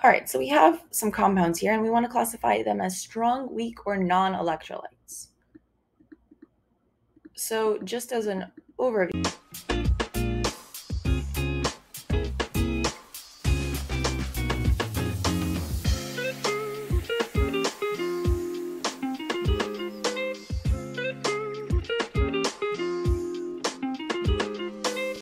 All right, so we have some compounds here, and we want to classify them as strong, weak, or non-electrolytes. So just as an overview,